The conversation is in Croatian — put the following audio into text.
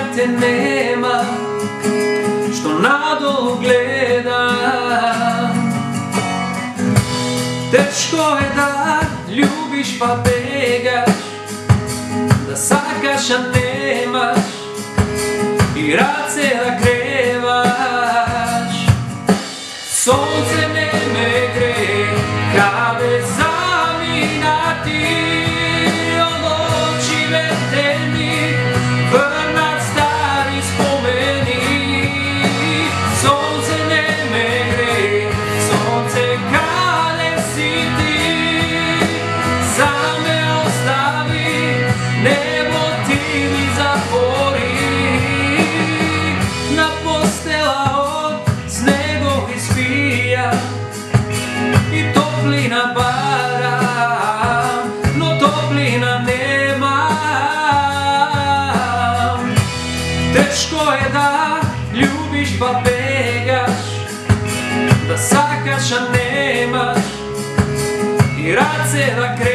kad te nema, što nadolu gledam. Teško je da ljubiš pa begaš, da sakaš a nemaš i rad se nagrevaš. Sonce ne me gre, kave zaminati, od oči veterni, vrnat stari spomeni. Sonce ne me gre, sonce kade si ti, same ostavi, nebo ti mi zatvori. Na postela od snegov ispija i toplina bara, no toplina nema. Teško je da ljubiš pa begaš, da sakaš a nemaš i rad se nagrevaš.